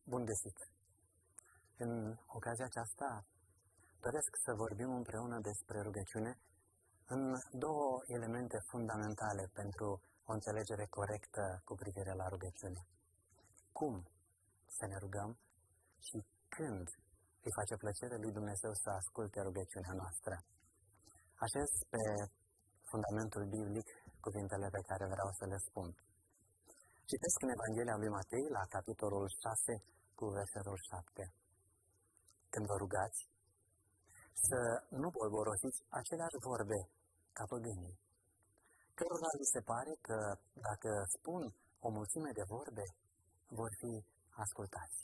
Bun găsit! În ocazia aceasta doresc să vorbim împreună despre rugăciune în două elemente fundamentale pentru o înțelegere corectă cu privire la rugăciune. Cum să ne rugăm și când îi face plăcere lui Dumnezeu să asculte rugăciunea noastră. Așez pe fundamentul biblic cuvintele pe care vreau să le spun. Citesc în Evanghelia lui Matei, la capitolul 6, cu versetul 7. Când vă rugați, să nu bolborosiți aceleași vorbe ca păgânii, cărora li se pare că, dacă spun o mulțime de vorbe, vor fi ascultați.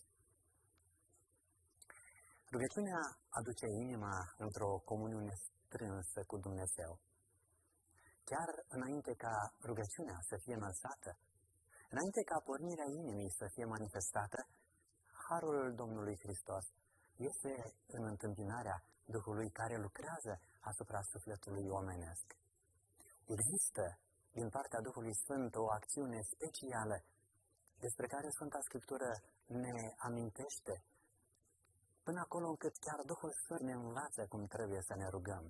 Rugăciunea aduce inima într-o comuniune strânsă cu Dumnezeu. Chiar înainte ca rugăciunea să fie înălțată, înainte ca pornirea inimii să fie manifestată, harul Domnului Hristos este în întâmpinarea Duhului care lucrează asupra sufletului omenesc. Există din partea Duhului Sfânt o acțiune specială despre care Sfânta Scriptură ne amintește, până acolo încât chiar Duhul Sfânt ne învață cum trebuie să ne rugăm.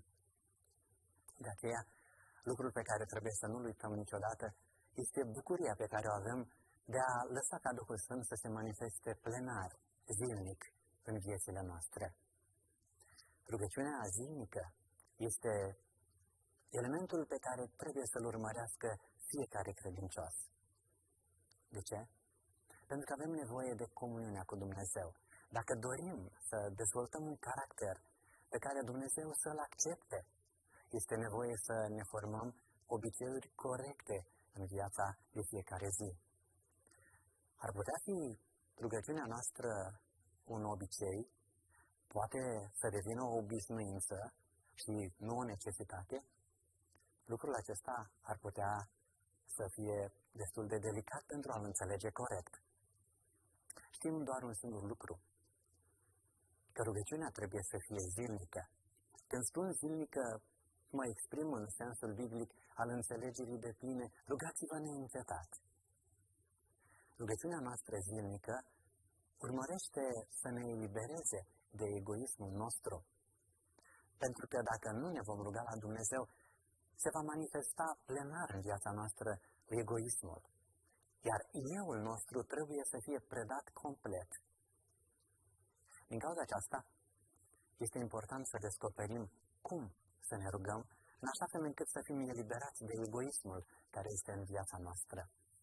De aceea, lucrul pe care trebuie să nu-l uităm niciodată este bucuria pe care o avem de a lăsa ca Duhul Sfânt să se manifeste plenar, zilnic, în viețile noastre. Rugăciunea zilnică este elementul pe care trebuie să-l urmărească fiecare credincios. De ce? Pentru că avem nevoie de comuniunea cu Dumnezeu. Dacă dorim să dezvoltăm un caracter pe care Dumnezeu să-l accepte, este nevoie să ne formăm obiceiuri corecte în viața de fiecare zi. Ar putea fi rugăciunea noastră un obicei, poate să devină o obișnuință și nu o necesitate. Lucrul acesta ar putea să fie destul de delicat pentru a-l înțelege corect. Știm doar un singur lucru, că rugăciunea trebuie să fie zilnică. Când spun zilnică, mă exprim în sensul biblic al înțelegerii depline, rugați-vă neîncetat. Rugăciunea noastră zilnică urmărește să ne elibereze de egoismul nostru. Pentru că dacă nu ne vom ruga la Dumnezeu, se va manifesta plenar în viața noastră egoismul. Iar euul nostru trebuie să fie predat complet. Din cauza aceasta, este important să descoperim cum să ne rugăm, în așa fel încât să fim eliberați de egoismul care este în viața noastră.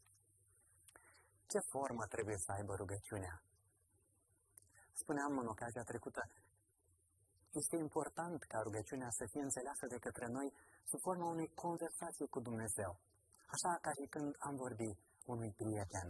Ce formă trebuie să aibă rugăciunea? Spuneam în ocazia trecută, este important ca rugăciunea să fie înțeleasă de către noi sub forma unei conversații cu Dumnezeu, așa ca și când am vorbit unui prieten.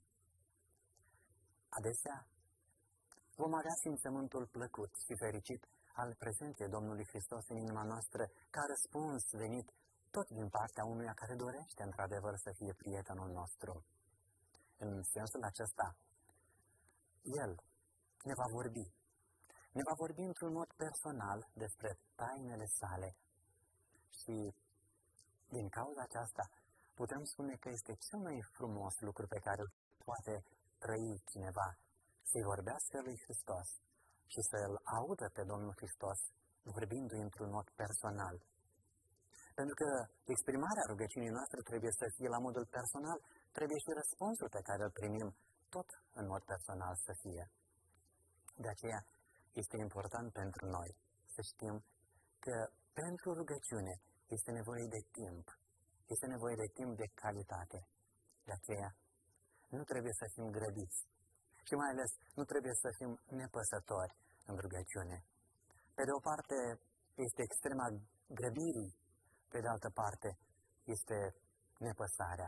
Adesea vom avea simțământul plăcut și fericit al prezenței Domnului Hristos în inima noastră, ca răspuns venit tot din partea unuia care dorește într-adevăr să fie prietenul nostru. În sensul acesta, El ne va vorbi. Ne va vorbi într-un mod personal despre tainele sale. Și din cauza aceasta putem spune că este cel mai frumos lucru pe care îl poate trăi cineva, să-i vorbească lui Hristos și să-L audă pe Domnul Hristos vorbindu-i într-un mod personal. Pentru că exprimarea rugăciunii noastre trebuie să fie la modul personal, trebuie și răspunsul pe care îl primim tot în mod personal să fie. De aceea este important pentru noi să știm că pentru rugăciune este nevoie de timp, este nevoie de timp de calitate. De aceea nu trebuie să fim grăbiți și mai ales nu trebuie să fim nepăsători în rugăciune. Pe de o parte este extrema grăbirii, pe de altă parte este nepăsarea.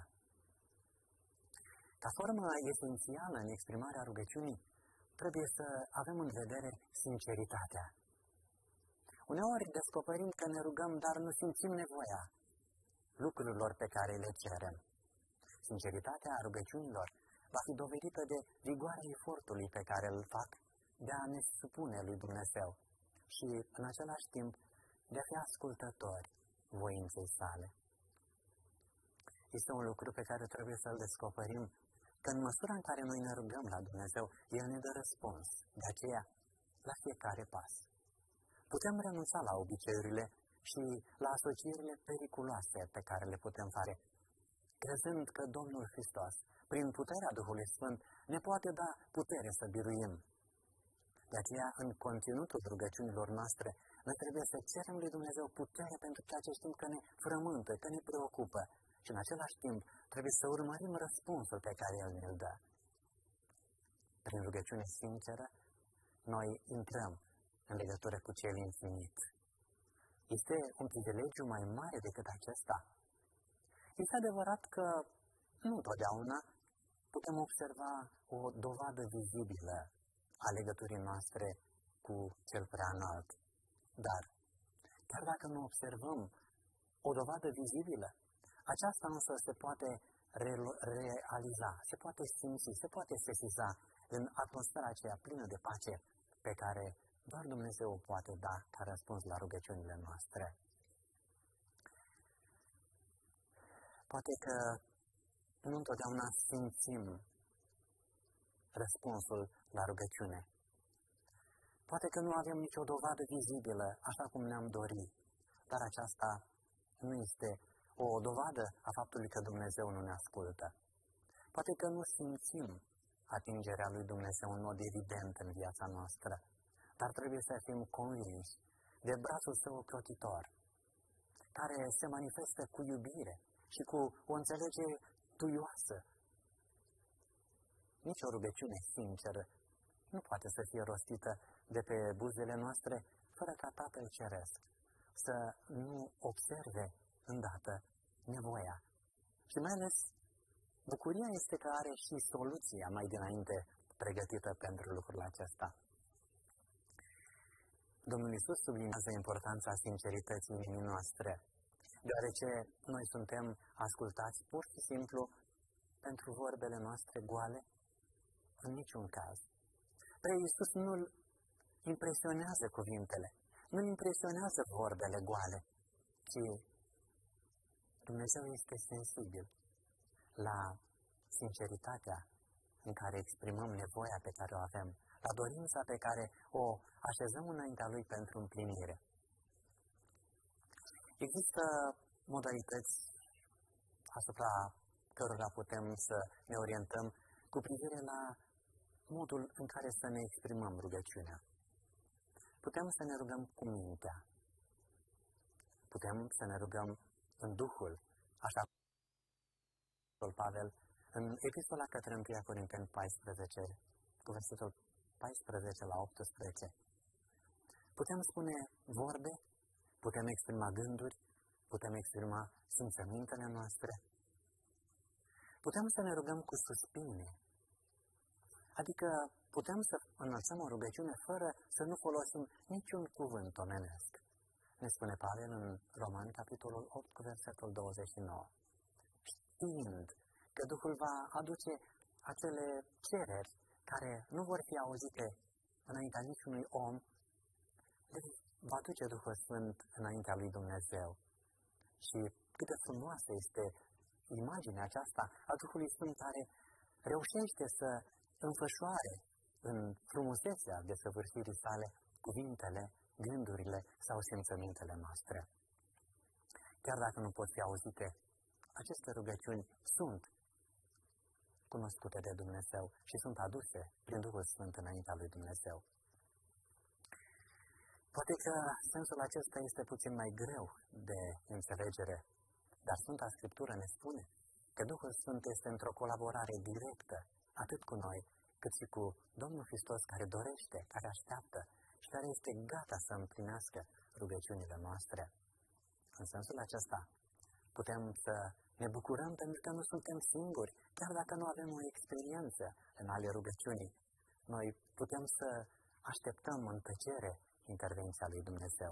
Ca formă esențială în exprimarea rugăciunii, trebuie să avem în vedere sinceritatea. Uneori descoperim că ne rugăm, dar nu simțim nevoia lucrurilor pe care le cerem. Sinceritatea rugăciunilor va fi dovedită de rigoarea efortului pe care îl fac de a ne supune lui Dumnezeu și, în același timp, de a fi ascultători voinței sale. Este un lucru pe care trebuie să-l descoperim că în măsura în care noi ne rugăm la Dumnezeu, El ne dă răspuns. De aceea, la fiecare pas. Putem renunța la obiceiurile și la asocierile periculoase pe care le putem face, crezând că Domnul Hristos, prin puterea Duhului Sfânt, ne poate da putere să biruim. De aceea, în conținutul rugăciunilor noastre, noi trebuie să cerem lui Dumnezeu putere pentru ceea ce știm că ne frământă, că ne preocupă. Și în același timp, trebuie să urmărim răspunsul pe care El ne-l dă. Prin rugăciune sinceră, noi intrăm în legătură cu Cel Infinit. Este un privilegiu mai mare decât acesta. Este adevărat că nu totdeauna putem observa o dovadă vizibilă a legăturii noastre cu Cel Preaînalt. Dar, chiar dacă nu observăm o dovadă vizibilă, aceasta însă se poate realiza, se poate simți, se poate sesiza în atmosfera aceea plină de pace pe care doar Dumnezeu o poate da ca răspuns la rugăciunile noastre. Poate că nu întotdeauna simțim răspunsul la rugăciune. Poate că nu avem nicio dovadă vizibilă, așa cum ne-am dorit, dar aceasta nu este o dovadă a faptului că Dumnezeu nu ne ascultă. Poate că nu simțim atingerea lui Dumnezeu în mod evident în viața noastră, dar trebuie să fim convinși de brațul Său ocrotitor, care se manifestă cu iubire și cu o înțelegere tuioasă. Nici o rugăciune sinceră nu poate să fie rostită de pe buzele noastre fără ca Tatăl Ceresc să nu observe îndată nevoia. Și mai ales bucuria este că are și soluția mai dinainte pregătită pentru lucrul acesta. Domnul Iisus sublinează importanța sincerității inimii noastre, deoarece noi suntem ascultați pur și simplu pentru vorbele noastre goale, în niciun caz. Pe Iisus nu-L impresionează cuvintele, nu-L impresionează vorbele goale, ci Dumnezeu este sensibil la sinceritatea în care exprimăm nevoia pe care o avem, la dorința pe care o așezăm înaintea Lui pentru împlinire. Există modalități asupra cărora putem să ne orientăm cu privire la modul în care să ne exprimăm rugăciunea. Putem să ne rugăm cu mintea. Putem să ne rugăm în Duhul, așa cum Pavel în epistola către 1 Corinteni 14, cu versetul 14 la 18. Putem spune vorbe, putem exprima gânduri, putem exprima simțămintele noastre. Putem să ne rugăm cu suspine, adică putem să înălțăm o rugăciune fără să nu folosim niciun cuvânt omenesc. Ne spune Pavel în Romani, capitolul 8, cu versetul 29. Știind că Duhul va aduce acele cereri care nu vor fi auzite înaintea niciunui om, deci va duce Duhul Sfânt înaintea lui Dumnezeu. Și cât de frumoasă este imaginea aceasta a Duhului Sfânt care reușește să înfășoare în frumusețea desăvârșirii sale cuvintele, gândurile sau simțămintele noastre. Chiar dacă nu pot fi auzite, aceste rugăciuni sunt cunoscute de Dumnezeu și sunt aduse prin Duhul Sfânt înaintea lui Dumnezeu. Poate că sensul acesta este puțin mai greu de înțelegere, dar Sfânta Scriptură ne spune că Duhul Sfânt este într-o colaborare directă, atât cu noi, cât și cu Domnul Hristos care dorește, care așteaptă și care este gata să împlinească rugăciunile noastre. În sensul acesta, putem să ne bucurăm pentru că nu suntem singuri, chiar dacă nu avem o experiență în ale rugăciunii. Noi putem să așteptăm în tăcere intervenția lui Dumnezeu.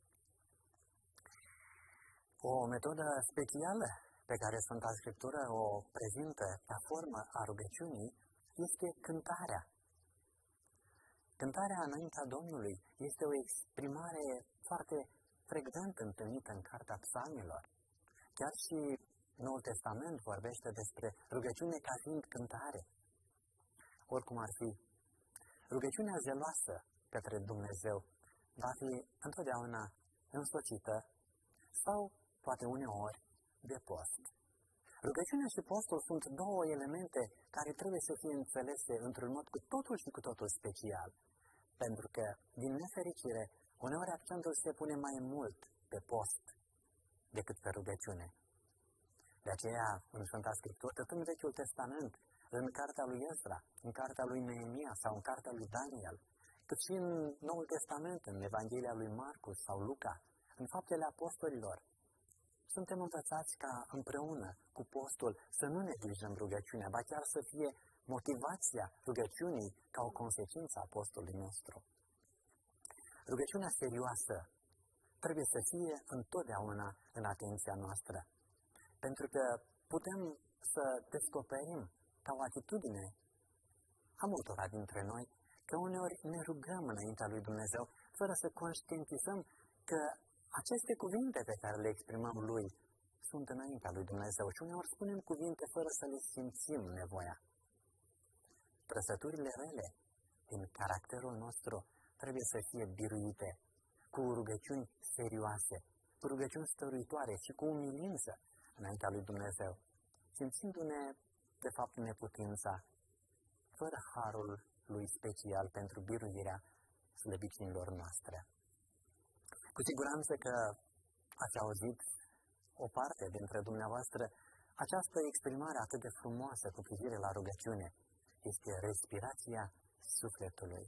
O metodă specială pe care Sfânta Scriptură o prezintă ca formă a rugăciunii este cântarea. Cântarea înaintea Domnului este o exprimare foarte frecvent întâlnită în Cartea Psalmilor. Chiar și Noul Testament vorbește despre rugăciune ca fiind cântare. Oricum ar fi, rugăciunea zeloasă către Dumnezeu va fi întotdeauna însoțită sau, poate uneori, de post. Rugăciunea și postul sunt două elemente care trebuie să fie înțelese într-un mod cu totul și cu totul special. Pentru că, din nefericire, uneori accentul se pune mai mult pe post decât pe rugăciune. De aceea, în Sfânta Scriptură, atât în Vechiul Testament, în cartea lui Ezra, în cartea lui Neemia sau în cartea lui Daniel, cât și în Noul Testament, în Evanghelia lui Marcus sau Luca, în Faptele Apostolilor, suntem învățați ca împreună cu postul să nu neglijăm rugăciunea, ba chiar să fie motivația rugăciunii ca o consecință a postului nostru. Rugăciunea serioasă trebuie să fie întotdeauna în atenția noastră, pentru că putem să descoperim ca o atitudine a multora dintre noi că uneori ne rugăm înaintea lui Dumnezeu fără să conștientizăm că aceste cuvinte pe care le exprimăm lui sunt înaintea lui Dumnezeu și uneori spunem cuvinte fără să le simțim nevoia. Trăsăturile rele din caracterul nostru trebuie să fie biruite cu rugăciuni serioase, cu rugăciuni stăruitoare și cu umilință înaintea lui Dumnezeu, simțindu-ne de fapt neputința, fără harul lui special pentru biruirea slăbiciunilor noastre. Cu siguranță că ați auzit o parte dintre dumneavoastră această exprimare atât de frumoasă cu privire la rugăciune. Este respirația sufletului.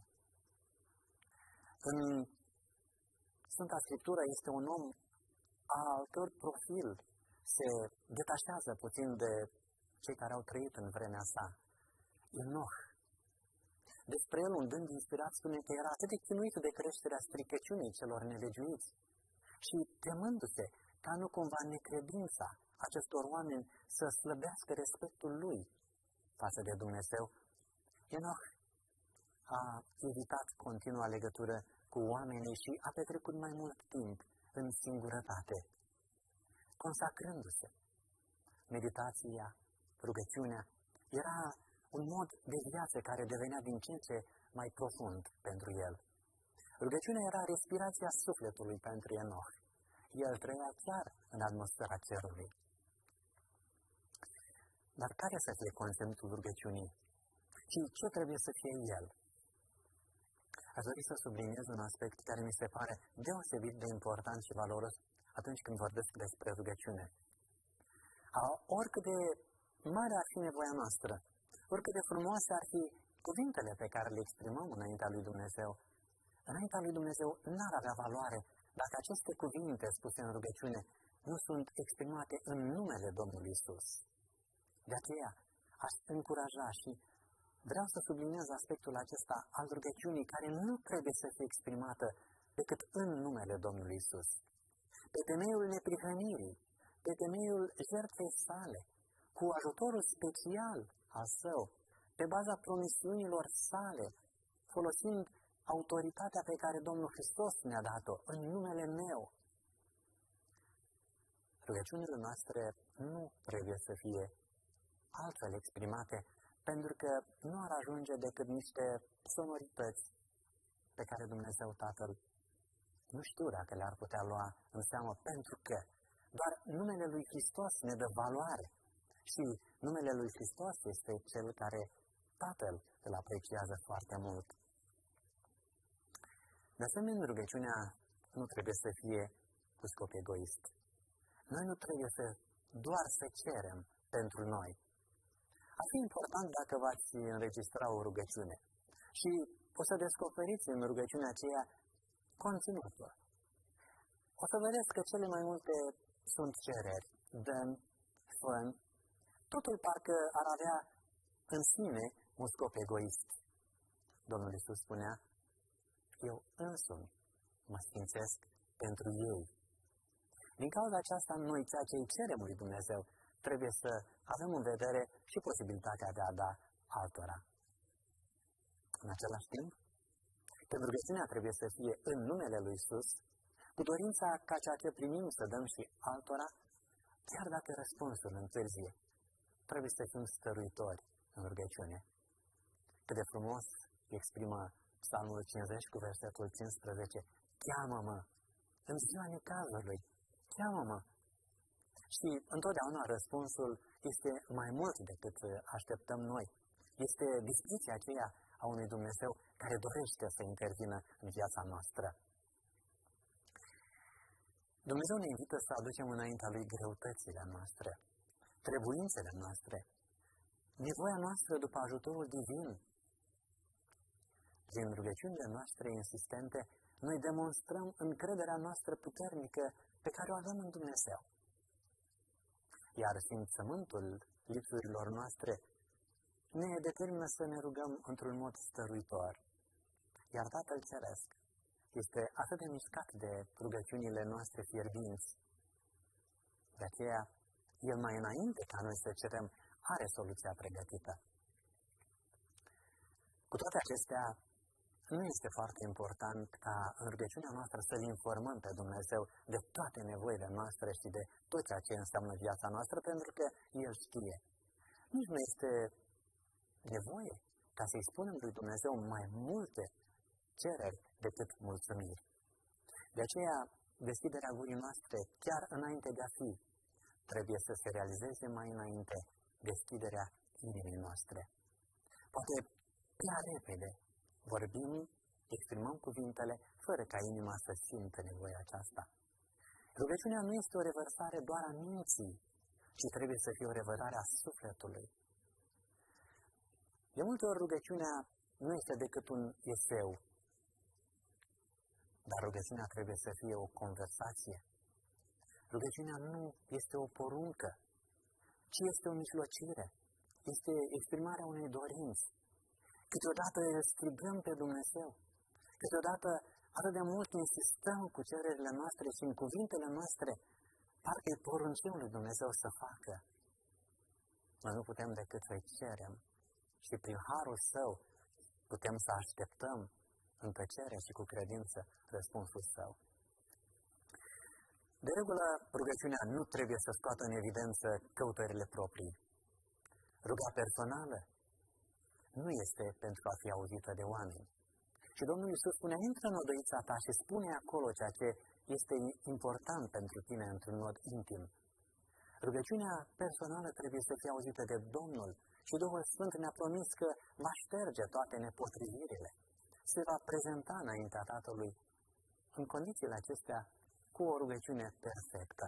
În Sfânta Scriptură este un om al căror profil se detașează puțin de cei care au trăit în vremea sa. Enoch. Despre el, un gând inspirat, spune că era atât de chinuit de creșterea stricăciunii celor nelegiuiți și temându-se ca nu cumva necredința acestor oameni să slăbească respectul lui față de Dumnezeu, Enoch a evitat continua legătură cu oamenii și a petrecut mai mult timp în singurătate, consacrându-se. Meditația, rugăciunea, era un mod de viață care devenea din ce în ce mai profund pentru el. Rugăciunea era respirația sufletului pentru Enoch. El trăia chiar în atmosfera cerului. Dar care să fie conținutul rugăciunii? Și ce trebuie să fie el? Aș dori să subliniez un aspect care mi se pare deosebit de important și valoros atunci când vorbesc despre rugăciune. Oricât de mare ar fi nevoia noastră, oricât de frumoase ar fi cuvintele pe care le exprimăm înaintea lui Dumnezeu, înaintea lui Dumnezeu n-ar avea valoare dacă aceste cuvinte spuse în rugăciune nu sunt exprimate în numele Domnului Isus. De aceea aș încuraja și vreau să subliniez aspectul acesta al rugăciunii care nu trebuie să fie exprimată decât în numele Domnului Isus. Pe temeiul neprihănirii, pe temeiul jertfei sale, cu ajutorul special al său, pe baza promisiunilor sale, folosind autoritatea pe care Domnul Hristos ne-a dat-o în numele meu. Rugăciunile noastre nu trebuie să fie altfel exprimate, pentru că nu ar ajunge decât niște sonorități pe care Dumnezeu Tatăl nu știu dacă le-ar putea lua în seamă, pentru că doar numele lui Hristos ne dă valoare și numele lui Hristos este cel care Tatăl îl apreciază foarte mult. De asemenea, rugăciunea nu trebuie să fie cu scop egoist. Noi nu trebuie doar să cerem pentru noi. Ar fi important dacă v-ați înregistra o rugăciune și o să descoperiți în rugăciunea aceea conținutul. O să vedeți că cele mai multe sunt cereri, dăm, făm, totul parcă ar avea în sine un scop egoist. Domnul Iisus spunea, eu însumi mă sfințesc pentru ei. Din cauza aceasta, noi, ceea ce îi cerem lui Dumnezeu, trebuie să avem în vedere și posibilitatea de a da altora. În același timp, când rugăciunea trebuie să fie în numele lui Iisus, cu dorința ca ceea ce primim să dăm și altora, chiar dacă răspunsul întârzie, trebuie să fim stăruitori în rugăciune. Cât de frumos exprimă Psalmul 50 cu versetul 15. Cheamă-mă în ziua necazului, cheamă-mă. Și întotdeauna răspunsul este mai mult decât așteptăm noi. Este dispoziția aceea a unui Dumnezeu care dorește să intervină în viața noastră. Dumnezeu ne invită să aducem înaintea Lui greutățile noastre, trebuințele noastre, nevoia noastră după ajutorul divin. Prin rugăciunile noastre insistente, noi demonstrăm încrederea noastră puternică pe care o avem în Dumnezeu. Iar simțământul lipsurilor noastre ne determină să ne rugăm într-un mod stăruitor. Iar Tatăl Ceresc este atât de mișcat de rugăciunile noastre fierbinți. De aceea, El mai înainte ca noi să cerem, are soluția pregătită. Cu toate acestea, nu este foarte important ca în rugăciunea noastră să-L informăm pe Dumnezeu de toate nevoile noastre și de tot ceea ce înseamnă viața noastră, pentru că El știe. Nici nu este nevoie ca să-i spunem lui Dumnezeu mai multe cereri decât mulțumiri. De aceea, deschiderea gurii noastre, chiar înainte de a fi, trebuie să se realizeze mai înainte deschiderea inimii noastre. Poate prea repede vorbim, exprimăm cuvintele, fără ca inima să simtă nevoia aceasta. Rugăciunea nu este o revărsare doar a minții, ci trebuie să fie o revărsare a sufletului. De multe ori rugăciunea nu este decât un eseu, dar rugăciunea trebuie să fie o conversație. Rugăciunea nu este o poruncă, ci este o mijlocire. Este exprimarea unei dorinți. Câteodată strigăm pe Dumnezeu. Câteodată atât de mult insistăm cu cererile noastre și în cuvintele noastre, parcă îi poruncim lui Dumnezeu să facă. Noi nu putem decât să-i cerem și prin harul Său putem să așteptăm în tăcere și cu credință răspunsul Său. De regulă, rugăciunea nu trebuie să scoată în evidență căutările proprii. Ruga personală nu este pentru a fi auzită de oameni. Și Domnul Iisus spune, intră în odăița ta și spune acolo ceea ce este important pentru tine într-un mod intim. Rugăciunea personală trebuie să fie auzită de Domnul și Duhul Sfânt ne-a promis că va șterge toate nepotrivirile. Se va prezenta înaintea Tatălui în condițiile acestea cu o rugăciune perfectă.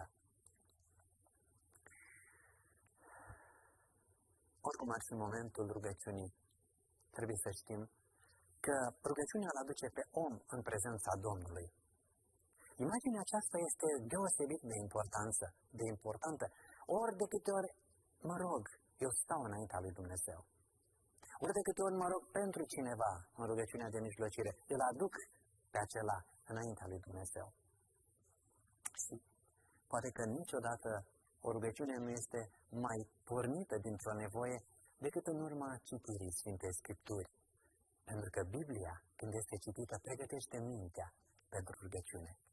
Oricum ar fi momentul rugăciunii, trebuie să știm că rugăciunea îl aduce pe om în prezența Domnului. Imaginea aceasta este deosebit de importantă. Ori de câte ori mă rog, eu stau înaintea lui Dumnezeu. Ori de câte ori mă rog pentru cineva în rugăciunea de mijlocire, îl aduc pe acela înaintea lui Dumnezeu. Și poate că niciodată o rugăciune nu este mai pornită dintr-o nevoie decât în urma citirii Sfintei Scripturi. Pentru că Biblia, când este citită, pregătește mintea pentru rugăciune.